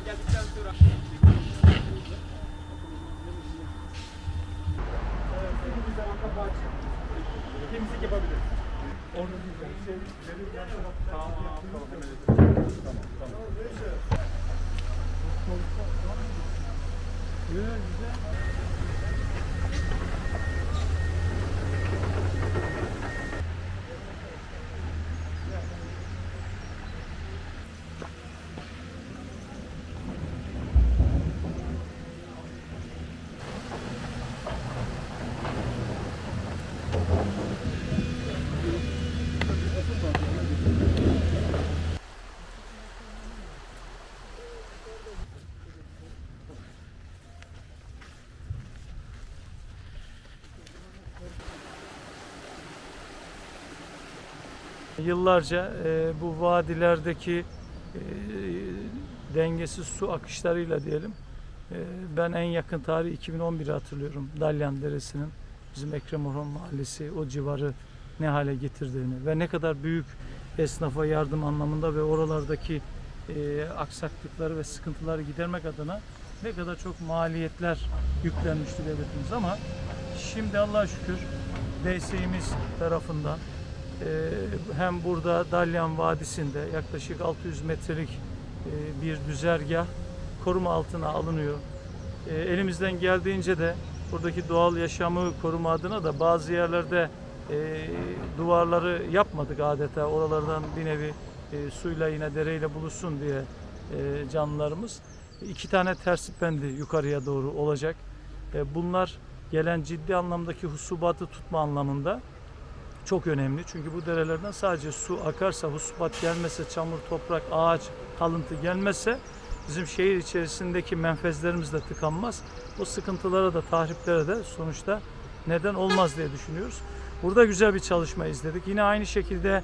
geldikten sonra. Bir zaman kapağı açıp temizlik yapabiliriz. Orada değil. Tamam, tamam, hemen güzel. Yıllarca bu vadilerdeki dengesiz su akışlarıyla diyelim, ben en yakın tarihi 2011'i hatırlıyorum. Dalyan Deresi'nin bizim Ekrem Orhan Mahallesi o civarı ne hale getirdiğini ve ne kadar büyük esnafa yardım anlamında ve oralardaki aksaklıkları ve sıkıntıları gidermek adına ne kadar çok maliyetler yüklenmişti devletimiz, ama şimdi Allah'a şükür DSİ'miz tarafından hem burada Dalyan Vadisi'nde yaklaşık 600 metrelik bir düzergah koruma altına alınıyor. Elimizden geldiğince de buradaki doğal yaşamı koruma adına da bazı yerlerde duvarları yapmadık adeta. Oralardan bir nevi suyla yine dereyle buluşsun diye canlılarımız. 2 tane tersipendi yukarıya doğru olacak. Bunlar gelen ciddi anlamdaki husubatı tutma anlamında çok önemli. Çünkü bu derelerden sadece su akarsa, husubat gelmezse, çamur, toprak, ağaç, kalıntı gelmezse bizim şehir içerisindeki menfezlerimiz de tıkanmaz. O sıkıntılara da, tahriplere de sonuçta neden olmaz diye düşünüyoruz. Burada güzel bir çalışma izledik. Yine aynı şekilde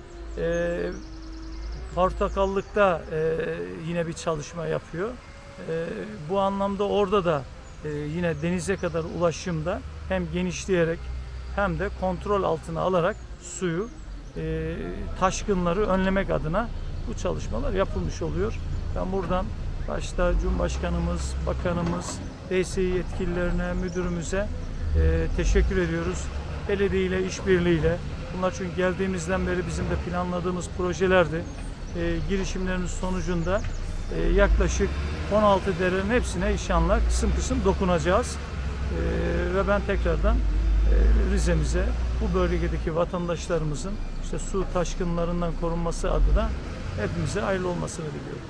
Portakallık'ta yine bir çalışma yapıyor. Bu anlamda orada da yine denize kadar ulaşımda hem genişleyerek hem de kontrol altına alarak suyu, taşkınları önlemek adına bu çalışmalar yapılmış oluyor. Ben buradan başta Cumhurbaşkanımız, Bakanımız, DSİ yetkililerine, müdürümüze teşekkür ediyoruz. Belediye ile işbirliğiyle. Bunlar çünkü geldiğimizden beri bizim de planladığımız projelerdi. Girişimlerimiz sonucunda yaklaşık 16 derenin hepsine inşallah kısım kısım dokunacağız. Ve ben tekrardan Rize'mize, bu bölgedeki vatandaşlarımızın işte su taşkınlarından korunması adına hepimize hayırlı olmasını diliyorum.